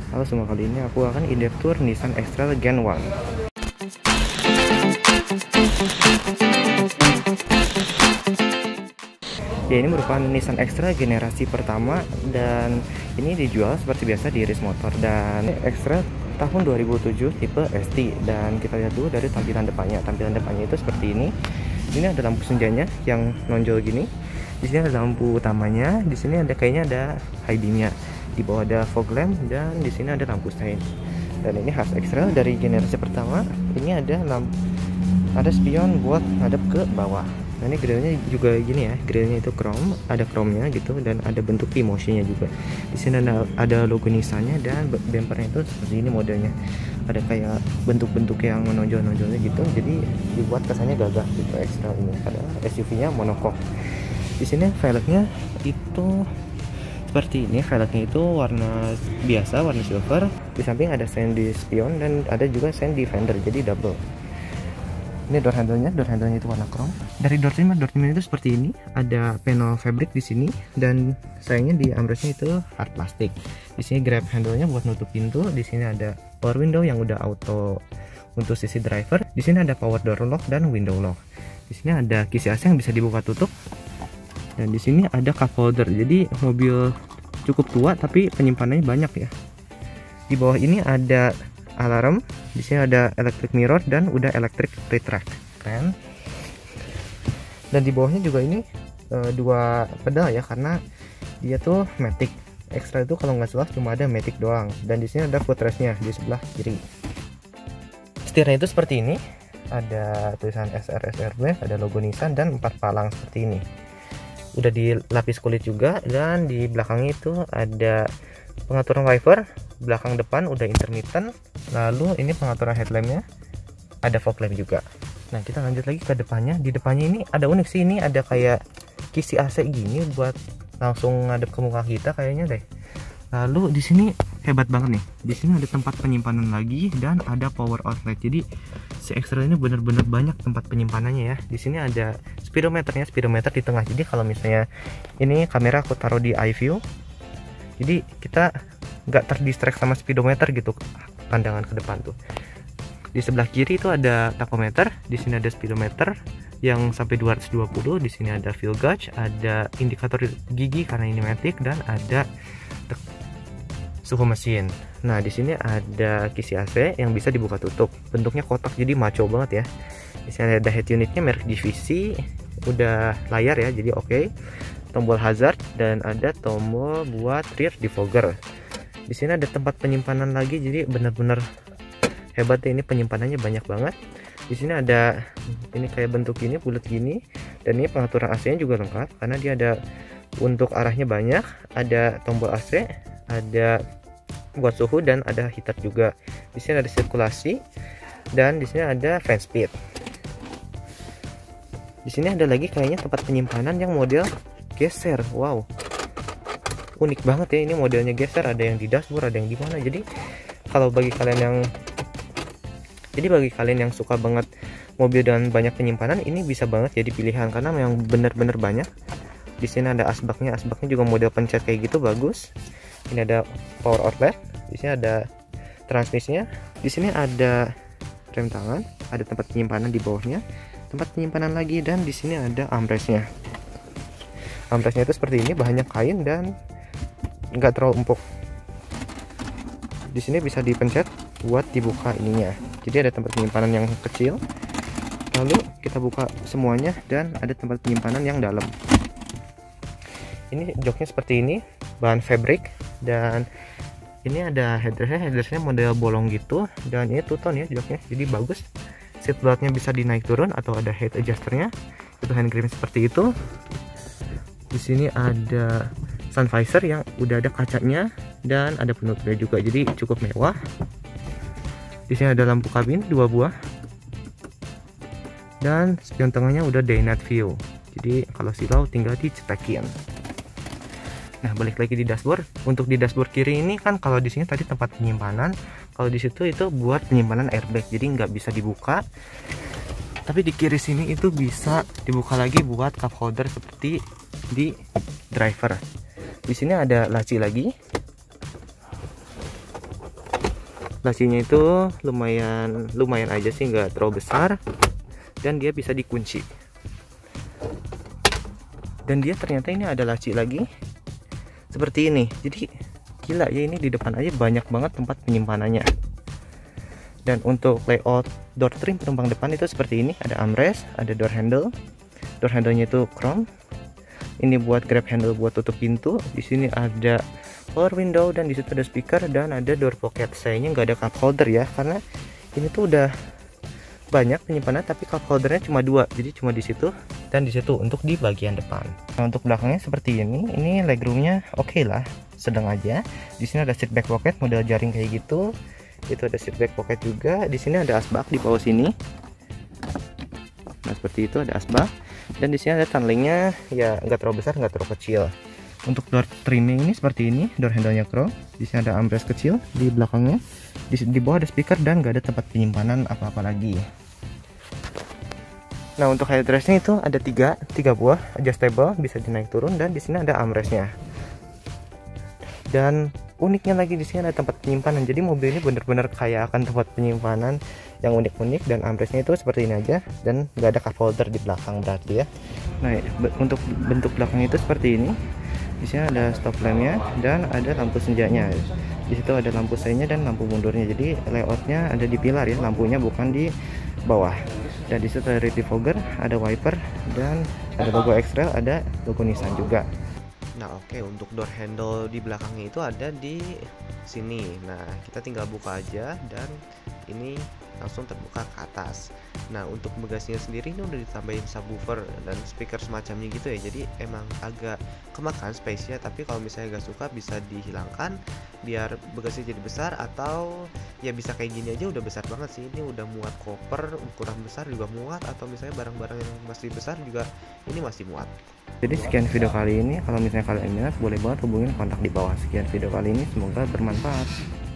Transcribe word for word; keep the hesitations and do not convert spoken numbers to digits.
Halo semua, kali ini aku akan in-depth tour Nissan X-Trail Gen satu. Ya, ini merupakan Nissan X-Trail generasi pertama dan ini dijual seperti biasa di Iris Motor. Dan X-Trail tahun dua ribu tujuh tipe S T. Dan kita lihat dulu dari tampilan depannya. Tampilan depannya itu seperti ini. Ini ada lampu senjanya yang nonjol gini. Di sini ada lampu utamanya. Di sini ada kayaknya ada high beam-nya. Di bawah ada fog lamp dan di sini ada lampu sein. Dan ini khas X-Trail dari generasi pertama. Ini ada lampu, ada spion buat ngadep ke bawah. Nah, ini grillnya juga gini ya, grillnya itu chrome, ada chrome-nya gitu, dan ada bentuk P-motion-nya juga. Di sini ada, ada logo Nissan-nya dan bumpernya itu seperti ini modelnya. Ada kayak bentuk-bentuk yang menonjol-nonjolnya gitu, jadi dibuat kesannya gagah gitu X-Trail ini. Ada S U V-nya monocoque. Di sini velgnya itu seperti ini, velgnya itu warna biasa, warna silver. Di samping ada sandy spion dan ada juga sandy fender, jadi double. Ini door handle-nya, door handle-nya itu warna chrome. Dari door trim, door trim itu seperti ini. Ada panel fabric di sini dan sayangnya di armrestnya itu hard plastik. Di sini grab handle-nya buat nutup pintu. Di sini ada power window yang udah auto untuk sisi driver. Di sini ada power door lock dan window lock. Di sini ada kisi A C yang bisa dibuka tutup. Dan di sini ada cup holder. Jadi mobil cukup tua tapi penyimpanannya banyak ya. Di bawah ini ada alarm, di sini ada electric mirror dan udah electric retract, keren. Dan di bawahnya juga ini e, dua pedal ya, karena dia tuh matic. X-Trail itu kalau nggak salah cuma ada matic doang. Dan di sini ada footrestnya di sebelah kiri. Setirnya itu seperti ini, ada tulisan S R S R B, ada logo Nissan dan empat palang seperti ini. Udah dilapis kulit juga, dan di belakangnya itu ada pengaturan wiper, belakang depan udah intermittent. Lalu ini pengaturan headlampnya, ada fog lamp juga. Nah, kita lanjut lagi ke depannya. Di depannya ini ada unik sih, ini ada kayak kisi A C gini buat langsung ngadep ke muka kita kayaknya deh. Lalu di sini hebat banget nih, di sini ada tempat penyimpanan lagi dan ada power outlet. Jadi si X-Trail ini bener-bener banyak tempat penyimpanannya ya. Di sini ada speedometernya, speedometer di tengah. Jadi kalau misalnya ini kamera aku taruh di eye view, jadi kita nggak terdistract sama speedometer gitu, pandangan ke depan tuh. Di sebelah kiri itu ada tachometer, di sini ada speedometer yang sampai dua ratus dua puluh. Di sini ada fuel gauge, ada indikator gigi karena ini matic, dan ada suhu mesin. Nah, di sini ada kisi A C yang bisa dibuka tutup. Bentuknya kotak jadi maco banget ya. Di sini ada head unitnya merek D V C, udah layar ya, jadi oke. Okay. Tombol hazard dan ada tombol buat rear defogger. Di sini ada tempat penyimpanan lagi, jadi benar-benar hebat ya, ini penyimpanannya banyak banget. Di sini ada ini kayak bentuk ini bulat gini, dan ini pengaturan A C-nya juga lengkap karena dia ada untuk arahnya banyak, ada tombol A C, ada buat suhu dan ada heater juga. Di sini ada sirkulasi dan di sini ada fan speed. Di sini ada lagi kayaknya tempat penyimpanan yang model geser. Wow, unik banget ya, ini modelnya geser, ada yang di dashboard, ada yang di mana. Jadi kalau bagi kalian yang jadi bagi kalian yang suka banget mobil dengan banyak penyimpanan, ini bisa banget jadi pilihan karena memang bener-bener banyak. Di sini ada asbaknya, asbaknya juga model pencet kayak gitu, bagus. Ini ada power outlet, di sini ada transmisinya, di sini ada rem tangan, ada tempat penyimpanan di bawahnya, tempat penyimpanan lagi, dan di sini ada armrestnya. Armrestnya itu seperti ini, bahannya kain dan nggak terlalu empuk. Di sini bisa dipencet buat dibuka ininya. Jadi ada tempat penyimpanan yang kecil. Lalu kita buka semuanya dan ada tempat penyimpanan yang dalam. Ini joknya seperti ini, bahan fabric, dan ini ada headrestnya. Headrestnya model bolong gitu, dan ini two tone ya joknya, jadi bagus. Seat beltnya bisa dinaik turun atau ada height adjusternya. Itu hand grip seperti itu. Di sini ada sun visor yang udah ada kacanya dan ada penutupnya juga, jadi cukup mewah. Di sini ada lampu kabin dua buah dan spion tengahnya udah day night view, jadi kalau silau tinggal dicetekin. Nah, balik lagi di dashboard. Untuk di dashboard kiri ini kan kalau di sini tadi tempat penyimpanan, kalau di situ itu buat penyimpanan airbag, jadi nggak bisa dibuka. Tapi di kiri sini itu bisa dibuka lagi buat cup holder seperti di driver. Di sini ada laci lagi. Lacinya itu lumayan lumayan aja sih, nggak terlalu besar, dan dia bisa dikunci. Dan dia ternyata ini ada laci lagi seperti ini. Jadi gila ya, ini di depan aja banyak banget tempat penyimpanannya. Dan untuk layout door trim penumpang depan itu seperti ini, ada armrest, ada door handle. Door handle-nya itu chrome. Ini buat grab handle buat tutup pintu. Di sini ada power window, dan di situ ada speaker, dan ada door pocket. Sayangnya nggak ada cup holder ya, karena ini tuh udah banyak penyimpanan tapi cup holdernya cuma dua, jadi cuma di situ dan di situ untuk di bagian depan. Nah, untuk belakangnya seperti ini. Ini legroomnya oke okay lah, sedang aja. Di sini ada seat back pocket model jaring kayak gitu. Itu ada seat back pocket juga. Di sini ada asbak di bawah sini. Nah, seperti itu, ada asbak. Dan di sini ada tunlingnya, ya nggak terlalu besar, nggak terlalu kecil. Untuk door trimming ini seperti ini, door handle-nya chrome. Di sini ada armrest kecil di belakangnya. Di, di bawah ada speaker dan nggak ada tempat penyimpanan apa-apa lagi. Nah, untuk headrestnya itu ada tiga, tiga buah, adjustable, bisa dinaik turun, dan di sini ada armrestnya. Dan uniknya lagi di sini ada tempat penyimpanan. Jadi mobil ini benar-benar kaya akan tempat penyimpanan yang unik-unik, dan armrestnya itu seperti ini aja, dan nggak ada cup holder di belakang berarti ya. Nah, untuk bentuk belakang itu seperti ini. Di sini ada stop lampnya dan ada lampu senjanya. Di situ ada lampu seinya dan lampu mundurnya. Jadi layoutnya ada di pilar ya, lampunya bukan di bawah. Dan di situ ada rear defogger, ada wiper, dan ada logo X-Trail, ada logo Nissan juga. Nah, oke, okay, untuk door handle di belakangnya itu ada di sini. Nah, kita tinggal buka aja dan ini langsung terbuka ke atas. Nah, untuk bagasinya sendiri ini udah ditambahin subwoofer dan speaker semacamnya gitu ya. Jadi emang agak kemakan space-nya, tapi kalau misalnya gak suka bisa dihilangkan biar bagasinya jadi besar, atau ya bisa kayak gini aja udah besar banget sih. Ini udah muat koper ukuran besar juga muat, atau misalnya barang-barang yang masih besar juga ini masih muat. Jadi sekian video kali ini. Kalau misalnya kalian minat, boleh banget hubungin kontak di bawah. Sekian video kali ini, semoga bermanfaat.